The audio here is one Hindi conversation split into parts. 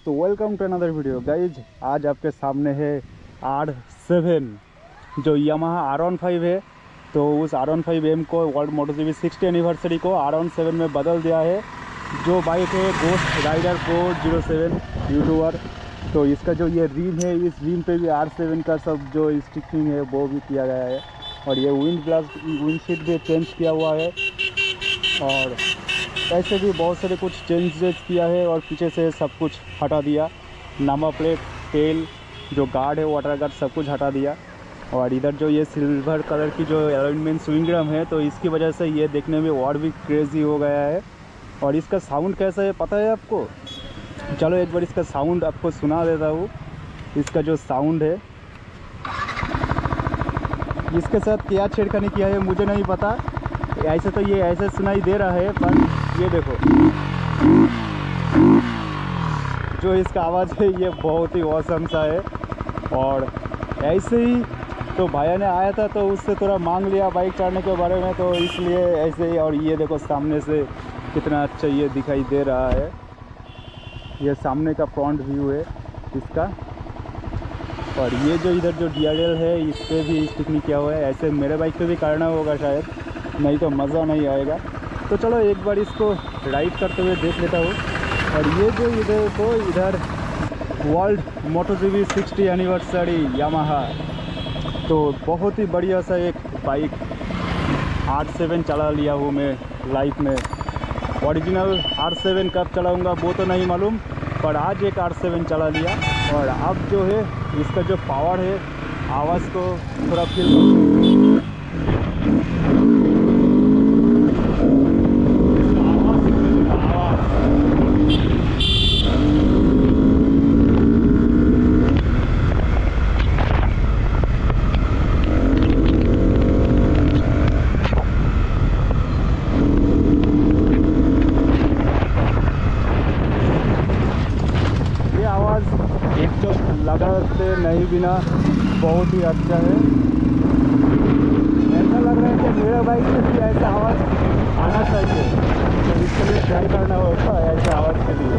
दोस्तों, welcome to another video. Guys आज आपके सामने है R7 जो यामाहा R15 है। तो उस R15M को वर्ल्ड मोटोजीपी 60 एनिवर्सरी को R17 में बदल दिया है। जो बाइक है गोस्ट राइडर 407 यूट्यूबर। तो इसका जो ये रिम है, इस रिम पे भी R7 का सब जो स्टिचिंग है वो भी किया गया है। और ये विंडशीट भी चेंज किया हुआ है और ऐसे भी बहुत सारे कुछ चेंजेस किया है। और पीछे से सब कुछ हटा दिया, नंबर प्लेट, टेल, जो गार्ड है, वाटर गार्ड, सब कुछ हटा दिया। और इधर जो ये सिल्वर कलर की जो अलाइनमेंट स्विंग ड्रम है, तो इसकी वजह से ये देखने में और भी क्रेजी हो गया है। और इसका साउंड कैसा है पता है आपको? चलो एक बार इसका साउंड आपको सुना देता हूँ। इसका जो साउंड है, इसके साथ क्या छेड़खानी किया है मुझे नहीं पता। ऐसे तो ये ऐसे सुनाई दे रहा है, पर ये देखो जो इसका आवाज़ है ये बहुत ही औसम सा है। और ऐसे ही तो भैया ने आया था तो उससे थोड़ा मांग लिया बाइक चढ़ने के बारे में, तो इसलिए ऐसे ही। और ये देखो सामने से कितना अच्छा ये दिखाई दे रहा है। ये सामने का फ्रंट व्यू है इसका। और ये जो इधर जो DRL है इस पर भी स्टिक नहीं किया हुआ है। ऐसे मेरे बाइक पे भी करना होगा शायद, नहीं तो मज़ा नहीं आएगा। तो चलो एक बार इसको राइड करते हुए देख लेता हूँ। और ये जो इधर को इधर वर्ल्ड मोटोजीपी 60 एनिवर्सरी यामाहा, तो बहुत ही बढ़िया सा एक बाइक R7 चला लिया हूँ मैं लाइफ में। ओरिजिनल R7 कब चलाऊँगा वो तो नहीं मालूम, पर आज एक R7 चला लिया। और अब जो है इसका जो पावर है, आवाज़ को थोड़ा फील लगाते नहीं बिना बहुत ही अच्छा है। ऐसा लग रहा है कि मेरे बाइक में भी ऐसा आवाज़ आना चाहिए, तो इसके लिए ट्राई करना होगा ऐसे आवाज़ के लिए।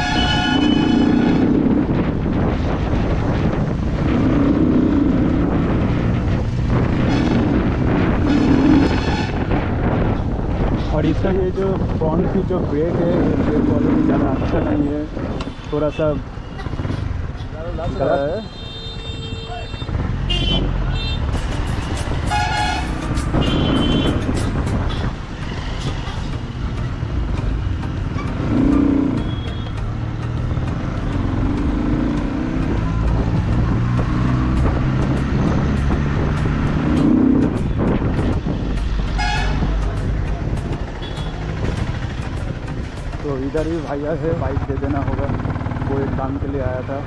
और इसका ये जो फ्रंट की जो ब्रेक है, ब्रेक क्वालिटी ज़्यादा अच्छा नहीं है, थोड़ा सा है। तो इधर ही भैया है, बाइक दे देना होगा, वो एक काम के लिए आया था।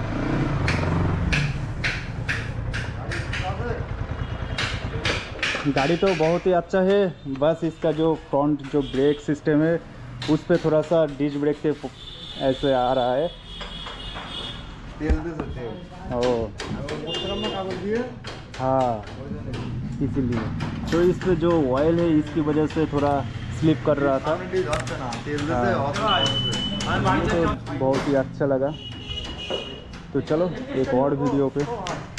गाड़ी तो बहुत ही अच्छा है, बस इसका जो फ्रंट जो ब्रेक सिस्टम है उस पर थोड़ा सा डिस्क ब्रेक के ऐसे आ रहा है। तेल दे सकते हो हाँ, इसीलिए तो इस पर जो ऑयल है इसकी वजह से थोड़ा स्लिप कर रहा था। तो बहुत ही अच्छा लगा। तो चलो एक और वीडियो पे